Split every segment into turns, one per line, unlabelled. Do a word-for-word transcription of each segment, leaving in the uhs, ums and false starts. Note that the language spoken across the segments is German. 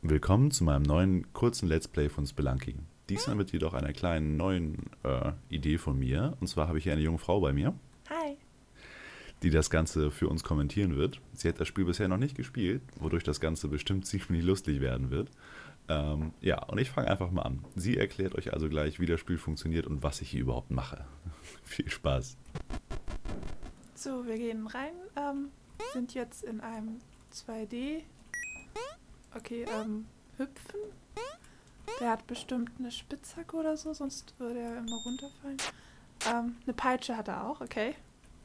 Willkommen zu meinem neuen kurzen Let's Play von Spelunky. Diesmal mit jedoch einer kleinen neuen äh, Idee von mir. Und zwar habe ich hier eine junge Frau bei mir,
Hi.
die das Ganze für uns kommentieren wird. Sie hat das Spiel bisher noch nicht gespielt, wodurch das Ganze bestimmt ziemlich lustig werden wird. Ähm, ja, und ich fange einfach mal an. Sie erklärt euch also gleich, wie das Spiel funktioniert und was ich hier überhaupt mache. Viel Spaß.
So, wir gehen rein. Ähm, sind jetzt in einem zwei D. Okay, ähm, hüpfen. Der hat bestimmt eine Spitzhacke oder so, sonst würde er immer runterfallen. Ähm, eine Peitsche hat er auch, okay.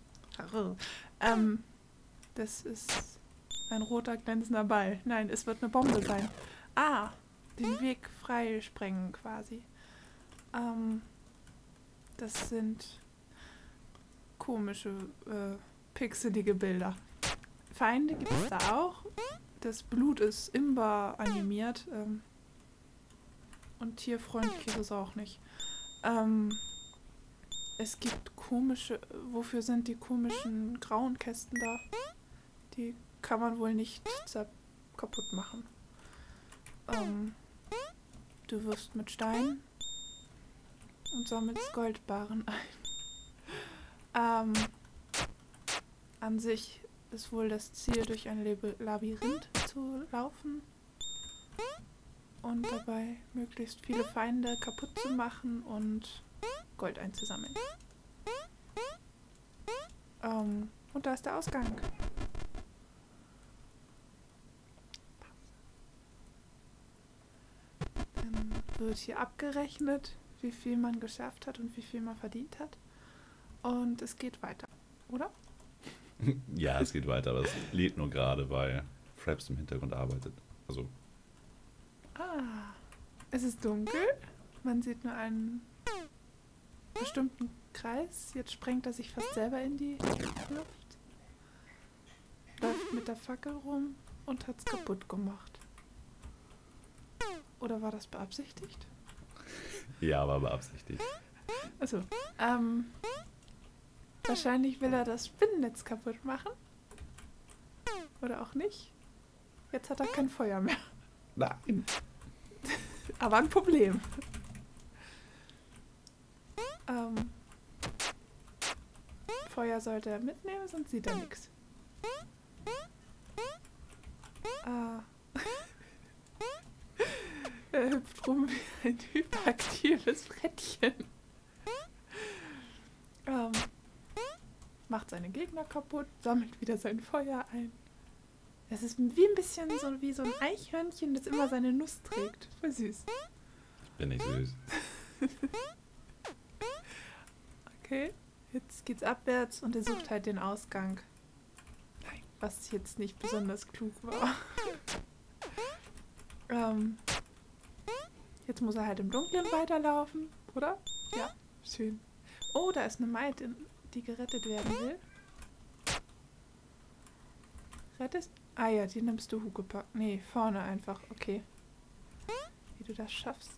Ähm, das ist ein roter glänzender Ball. Nein, es wird eine Bombe sein. Ah, den Weg frei sprengen quasi. Ähm, das sind komische, äh, pixelige Bilder. Feinde gibt es da auch. Das Blut ist Imber animiert. Ähm, und tierfreundlich ist es auch nicht. Ähm, es gibt komische... Wofür sind die komischen grauen Kästen da? Die kann man wohl nicht kaputt machen. Ähm, du wirfst mit Steinen und sammelst Goldbarren ein. Ähm, an sich ist wohl das Ziel, durch ein Labyrinth zu laufen und dabei möglichst viele Feinde kaputt zu machen und Gold einzusammeln. Ähm, und da ist der Ausgang. Dann wird hier abgerechnet, wie viel man geschafft hat und wie viel man verdient hat. Und es geht weiter, oder?
Ja, es geht weiter, aber es lädt nur gerade, weil Fraps im Hintergrund arbeitet. Also.
Ah, es ist dunkel. Man sieht nur einen bestimmten Kreis. Jetzt sprengt er sich fast selber in die Luft. Läuft mit der Fackel rum und hat es kaputt gemacht. Oder war das beabsichtigt?
Ja, war beabsichtigt.
Also, ähm... wahrscheinlich will er das Spinnennetz kaputt machen. Oder auch nicht. Jetzt hat er kein Feuer mehr.
Nein.
Aber ein Problem. Ähm, Feuer sollte er mitnehmen, sonst sieht er nichts. Ah. Er hüpft rum wie ein hyperaktives Frettchen. Ähm, macht seine Gegner kaputt, sammelt wieder sein Feuer ein. Das ist wie ein bisschen so wie so ein Eichhörnchen, das immer seine Nuss trägt. Voll süß.
Bin ich süß.
Okay, jetzt geht's abwärts und er sucht halt den Ausgang. Was jetzt nicht besonders klug war. ähm, jetzt muss er halt im Dunkeln weiterlaufen, oder? Ja, schön. Oh, da ist eine Maid, die gerettet werden will. Rettest? Ah ja, die nimmst du Huckepack. Nee, vorne einfach. Okay. Wie du das schaffst.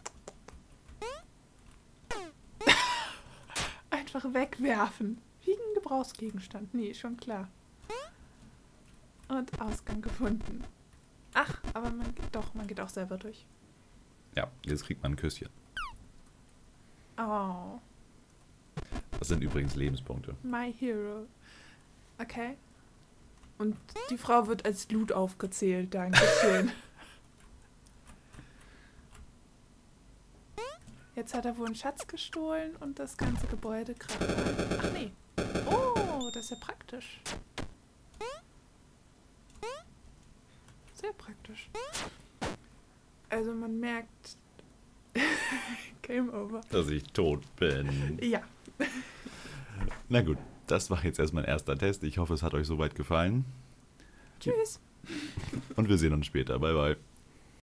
Einfach wegwerfen. Wie ein Gebrauchsgegenstand. Nee, schon klar. Und Ausgang gefunden. Ach, aber man geht doch, man geht auch selber durch.
Ja, jetzt kriegt man ein Küsschen.
Oh.
Das sind übrigens Lebenspunkte.
My hero. Okay. Und die Frau wird als Loot aufgezählt. Dankeschön. Jetzt hat er wohl einen Schatz gestohlen und das ganze Gebäude kracht ein. Ach nee. Oh, das ist ja praktisch. Sehr praktisch. Also man merkt... Game over.
Dass ich tot bin.
Ja.
Na gut, das war jetzt erstmal ein erster Test. Ich hoffe, es hat euch soweit gefallen.
Tschüss.
Und wir sehen uns später. Bye, bye.